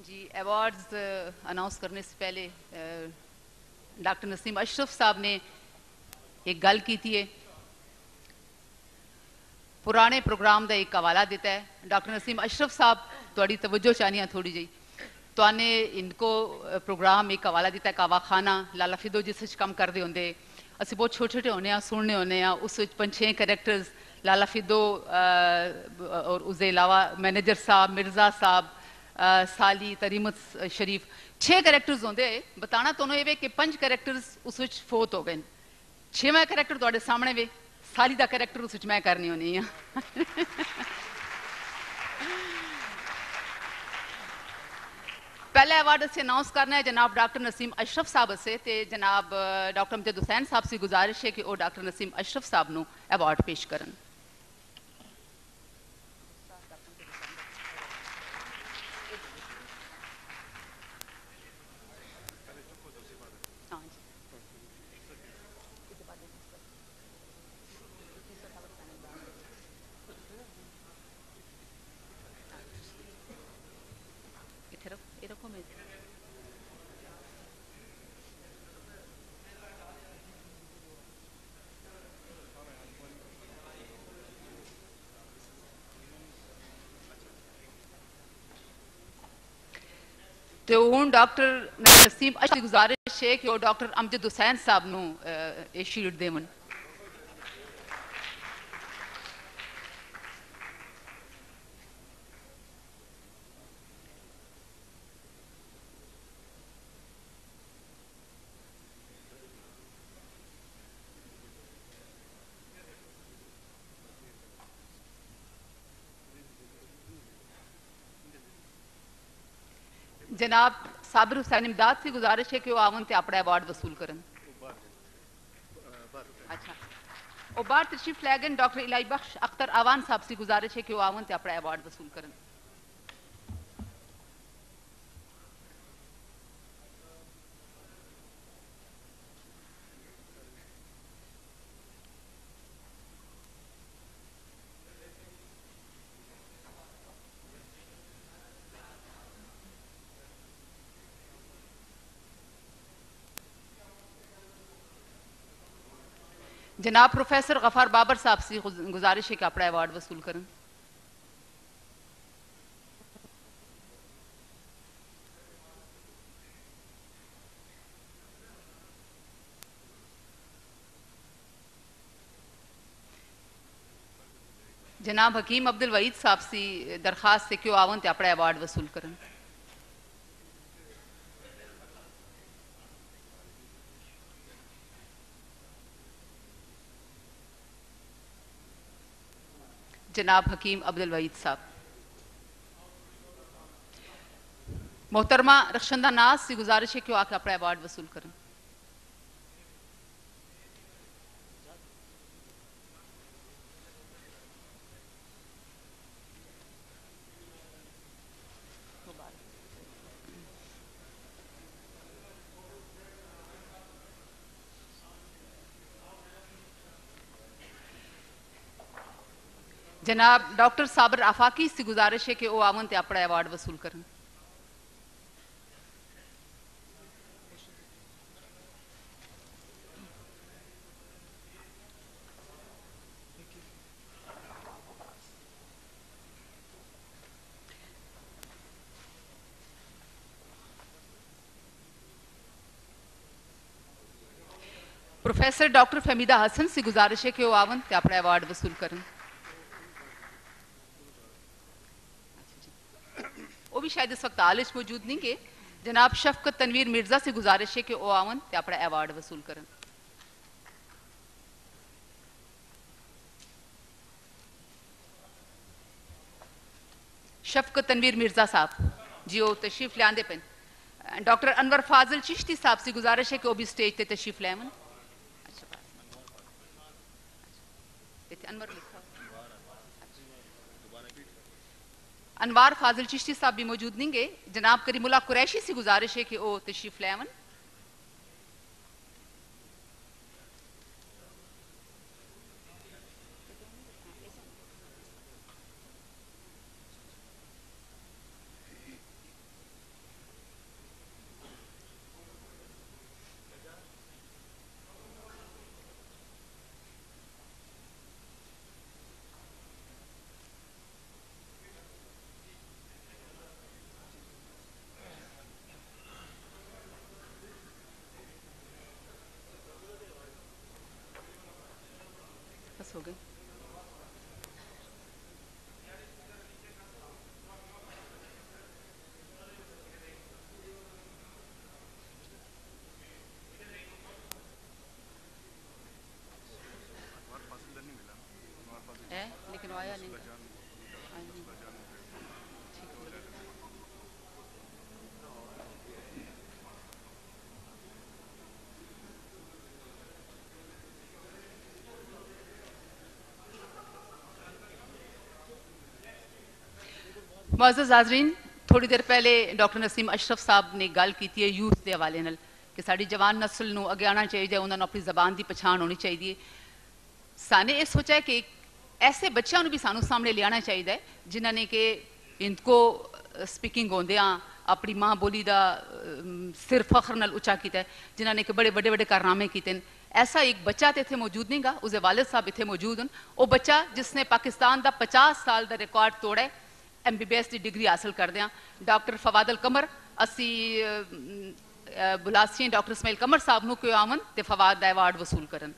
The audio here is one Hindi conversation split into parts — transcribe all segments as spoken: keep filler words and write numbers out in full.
जी, अवार्ड्स अनाउंस करने से पहले डॉक्टर नसीम अशरफ साहब ने एक गल की थी है, पुराने प्रोग्राम का एक हवाला देता है। डॉक्टर नसीम अशरफ साहब थोड़ी तवज्जो चाहनी है थोड़ी जी। तो आने इनको प्रोग्राम एक हवाला दिता है कावा खाना लाला फिदो जिस कम करते होंगे। असं बहुत छोटे छोटे होने सुनने होने उस पंज छे कैरेक्टर्स लाला फिदो और उसके अलावा मैनेजर साहब, मिर्जा साहब, साली, तरीमत शरीफ, छे कैरेक्टर्स होंगे। बताना तो ये कि पंज कैरेक्टर्स उस फोत हो गए। छेवां कैरेक्टर थोड़े सामने वे, साली का कैरेक्टर उस मैं करनी होनी है। पहला अवार्ड असे अनाउंस करना है जनाब डॉक्टर नसीम अशरफ साहब से ते जनाब डॉक्टर अमजद हुसैन साहब से गुजारिश है कि वो डॉक्टर नसीम अशरफ साहब को अवार्ड पेश करन। तो हूँ डॉक्टर नसीम अशरफ की गुजारिश है कि वो डॉक्टर अमजद हुसैन साहब को ये शील्ड देवन। जनाब साबिर हुसैन इमदाद से गुजारिश है कि वो आवन से अपना अवार्ड वसूल करन। अच्छा, और बार तशरीफ लै गए डॉक्टर इलाई बख्श अख्तर आवान साहब से गुजारिश है कि वो आवन से अपना अवार्ड वसूल करन। जनाब प्रोफेसर गफार बाबर साहब से गुजारिश है कि अपना अवार्ड वसूल करें। जनाब हकीम अब्दुल वहीद साहब से दरखास्त है कि वो आवन ते अपना अवार्ड वसूल करें। जनाब हकीम अब्दुल वहीद साहब। मोहतरमा रक्षंदा नाज से गुजारिश है कि वो आके अपना अवार्ड वसूल करें। जनाब डॉक्टर साबर आफाकी से गुजारिश है कि वो आवन ते अपना अवार्ड वसूल करें। प्रोफेसर डॉक्टर फहमीदा हसन से गुजारिश है कि वो आवन ते अपना अवार्ड वसूल करें। वो भी शायद इस वक्त आलिश मौजूद नहीं के। जनाब शफकत तनवीर मिर्जा से गुजारिश है कि वो आवन ते अपना अवार्ड वसूल करें। शफकत तनवीर मिर्जा साहब जी वो तशरीफ ले आंदे पेन। डॉक्टर अनवर फाजिल चिश्ती साहब से गुजारिश है कि वो भी स्टेज पे तशरीफ ले आवन। अनवर लिखा अनवार फाजिल चिश्ती साहब भी मौजूद नहीं गए। जनाब करीमुल्लाह कुरैशी से गुजारिश है कि वो तशरीफ ले आवन। हो गए। है लेकिन वो आया नहीं, आया नहीं। ठीक है। मुअज़्ज़ज़ नाज़रीन, थोड़ी देर पहले डॉक्टर नसीम अशरफ साहब ने गल की है यूथ के हवाले नाल कि साड़ी जवान नस्ल नूं अगे आना चाहिए, उन्होंने अपनी जबान की पछाण होनी चाहिए। साने ये सोचा है कि ऐसे बच्चों भी सानू सामने लिया चाहिए जिन्होंने कि इनको स्पीकिंग होंदियां अपनी माँ बोली का सिर फख्र नाल उच्चा किया, जिन्होंने कि बड़े बड़े बड़े कारनामे किए। ऐसा एक बच्चा तो इतने मौजूद नहीं गा, उसके वालिद साहब इतने मौजूद हैं। वो बच्चा जिसने पाकिस्तान का पचास साल का रिकॉर्ड तोड़ा है एम बी बी एस की डिग्री हासिल करद्या। डॉक्टर फवादल कमर असी बुलासी डॉक्टर इसमाइल कमर साहब नूं क्यों आवन तो फवाद का अवार्ड वसूल करन।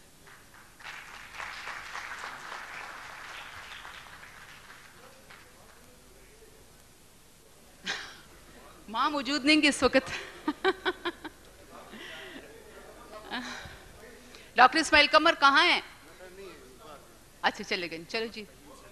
माँ मौजूद नहीं इस वक्त। डॉक्टर इसमाइल कमर कहाँ हैं? अच्छा चले गए, चलो जी।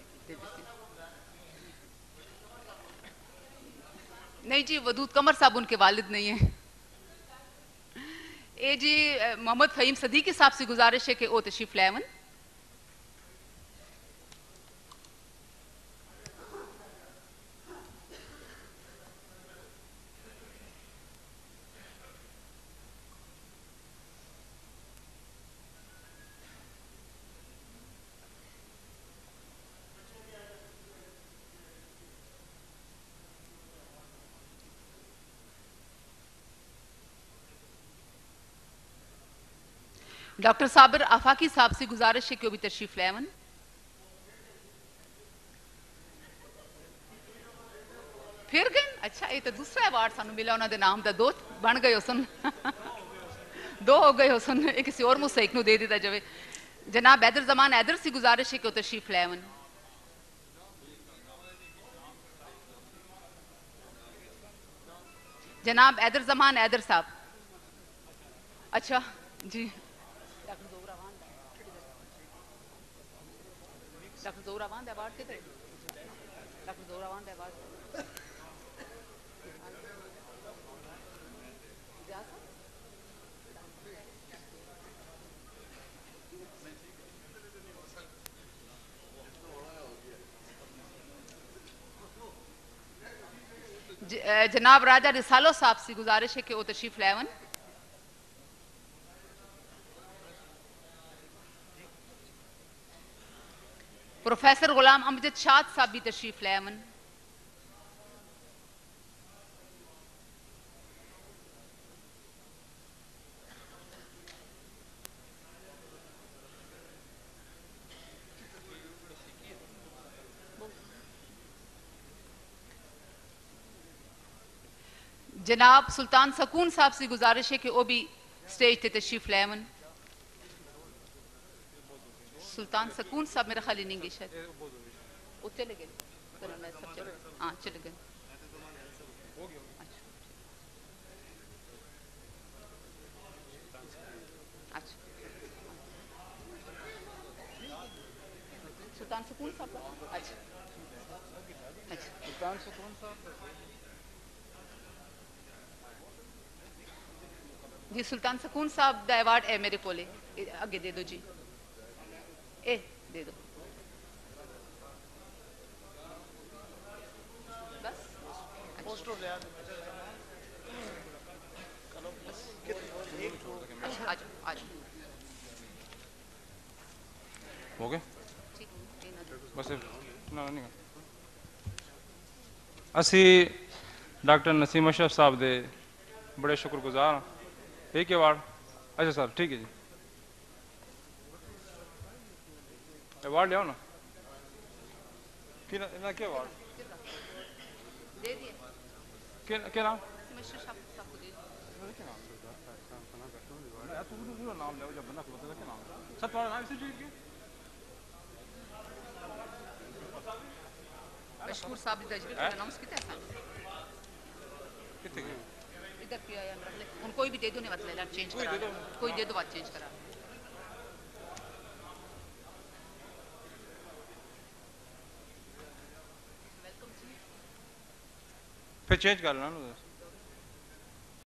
नहीं जी, वदूद कमर साहब उनके वालिद नहीं है। ए जी मोहम्मद फ़हीम सदीकी साहब से गुजारिश है कि वो तशरीफ लावन। डॉक्टर साबिर आफाकी साहब से गुजारिश है कि वो भी तशरीफ लावन। फिर गए? अच्छा, ये तो दूसरा अवार्ड सानू मिला उन्होंने नाम का, दो बन गए हो सन। दो हो गए हो सन, एक किसी और मुस्तहिक नूं दे दिता जाए। जनाब हैदर जमान हैदर से गुजारिश है कि वो तशरीफ लावन। जनाब हैदर जमान हैदर साहब। अच्छा जी। डॉक्टर जोरावान अवार्ड किधर? डॉक्टर जोरावान अवार्ड जनाब राजा रिसालो साहब से गुजारिश है कि वो तशरीफ लावन। प्रोफेसर गुलाम अमजद शाद साहब भी तशरीफ लावन। जनाब सुल्तान सकून साहब से गुजारिश है कि वो भी स्टेज पे तशरीफ लावन। सुल्तान सकून साहब मेरा ख्याल नहीं गए, शायद वो चले गए। हाँ चले गए। अच्छा सुल्तान सकून साहब। अच्छा अच्छा सुल्तान सकून साहब जी। सुल्तान सकून साहब का अवार्ड है मेरे को, आगे दे दो जी। ए दे दो बस। अच्छा आ जाओ आ जाओ। हो गए बस ना नहीं। असी डॉक्टर नसीम अशरफ साहब दे बड़े शुक्रगुजार हाँ। एक अवार्ड अच्छा सर ठीक है जी। अवार्ड लियाओ ना कि ना क्या अवार्ड दे दिए क्या क्या नाम नाम लिया जब बंदा खलोता था क्या नाम सर तुम्हारा नाम इसे जीत गया मशहूर साहब दी तशरीफ हैं? अनाउंस किया है कितने की? इधर किया है मतलब उन कोई भी दे दो ने मतलब चेंज कोई करा दे दो। कोई दे दो बात चेंज करा फिर चेंज कर लेना ना।